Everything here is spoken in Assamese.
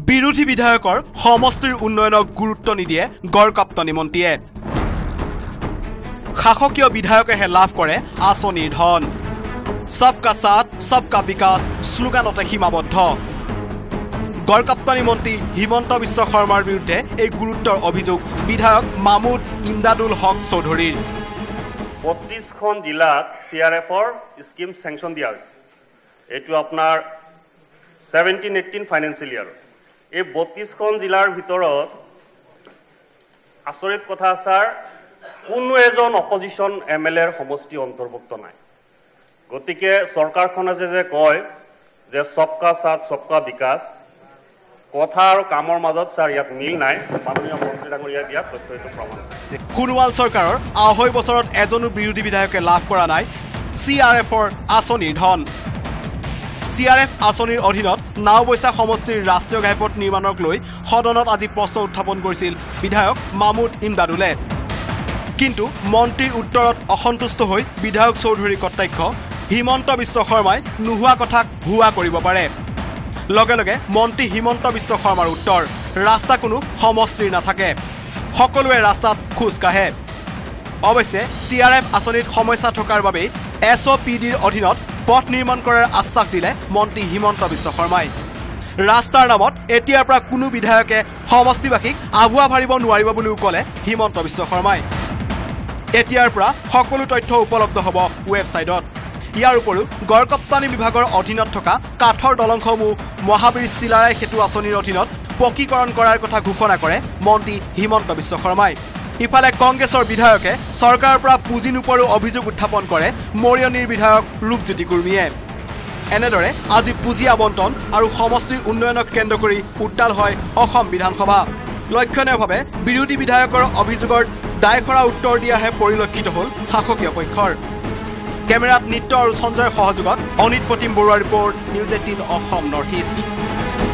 বিৰোধী বিধায়কৰ সমষ্টিৰ উন্নয়নক গুৰুত্ব নিদিয়ে গড়কাপ্তানি মন্ত্ৰীয়ে শাসকীয় বিধায়কেহে লাভ কৰে আঁচনিৰ ধন সবকা সাথ সবকা বিকাশ স্লোগানতে সীমাবদ্ধ গড়কাপ্তানি মন্ত্ৰী হিমন্ত বিশ্ব শৰ্মাৰ বিৰুদ্ধে এই গুৰুত্বৰ অভিযোগ বিধায়ক মাহমুদ ইমদাদুল হক চৌধুৰীৰ 32খন জিলাত CRFৰ স্কিম স্যাংশন দিয়া হৈছে এটো আপোনাৰ 17-18 ফাইনান্সিয়েল ইয়াৰ এই 32খন জিলাৰ ভিতৰত আচৰিত কথা স্যাৰ কোনো এজন অপজিশন এমএলএৰ সমষ্টি অন্তৰ্ভুক্ত নাই গতিকে চৰকাৰখনে যে কয় যে সবকা সাথ সবকা বিকাশ কথা আৰু কামৰ মাজত স্যাৰ ইয়াত মিল নাই মাননীয় মন্ত্ৰী ডাঙৰীয়া দিয়া তথ্যটো প্ৰমাণ সোণোৱাল চৰকাৰৰ 2.5 বছৰত এজনো বিৰোধী বিধায়কে লাভ কৰা নাই CRFৰ আঁচনিৰ ধন CRF আঁচনিৰ অধীনত নাওবৈছা সমষ্টিৰ ৰাষ্ট্ৰীয় ঘাইপথ নিৰ্মাণক লৈ সদনত আজি প্ৰশ্ন উত্থাপন কৰিছিল বিধায়ক মাহমুদ ইমদাদুলে কিন্তু মন্ত্ৰীৰ উত্তৰত অসন্তুষ্ট হৈ বিধায়ক চৌধুৰীৰ কৰ্তব্য হিমন্ত বিশ্ব শৰ্মাই নোহোৱা কথাক ভুৱা কৰিব পাৰে লগে লগে মন্ত্ৰী হিমন্ত বিশ্ব শৰ্মাৰ উত্তৰ ৰাস্তা কোনো সমষ্টিৰ নাথাকে সকলোৱে ৰাস্তাত খোজ কাঢ়ে অৱশ্যে CRF আঁচনিত সমস্যা থকাৰ বাবে SOPDৰ অধীনত পথ নিৰ্মাণ কৰাৰ আশ্বাস দিলে মন্ত্ৰী হিমন্ত বিশ্ব শৰ্মাই ৰাস্তাৰ নামত এতিয়াৰ পৰা কোনো বিধায়কে সমষ্টিবাসীক আভুৱা ভাৰিব নোৱাৰিব বুলিও ক'লে হিমন্ত বিশ্ব শৰ্মাই এতিয়াৰ পৰা সকলো তথ্য উপলব্ধ হ'ব ৱেবছাইটত ইয়াৰ উপৰিও গড়কাপ্তানি বিভাগৰ অধীনত থকা কাঠৰ দলংসমূহ মহাবীৰ চিলাৰাই সেতু আঁচনিৰ অধীনত পকীকৰণ কৰাৰ কথা ঘোষণা কৰে মন্ত্ৰী হিমন্ত বিশ্ব শৰ্মাই ইফালে কংগ্ৰেছৰ বিধায়কে চৰকাৰৰ পৰা পুঁজি নোপোৱাৰ অভিযোগ উত্থাপন কৰে মৰিয়নিৰ বিধায়ক ৰূপজ্যোতি কুৰ্মীয়ে এনেদৰে আজি পুঁজি আবণ্টন আৰু সমষ্টিৰ উন্নয়নক কেন্দ্ৰ কৰি উত্তাল হয় অসম বিধানসভা লক্ষণীয়ভাৱে বিৰোধী বিধায়কৰ অভিযোগৰ দায়খৰা উত্তৰ দিয়াহে পৰিলক্ষিত হ'ল শাসকীয় পক্ষৰ কেমেৰাত নিত্য আৰু সঞ্জয় সহযোগত অনিত প্ৰতিম বৰুৱাৰ report news 18 Assam north east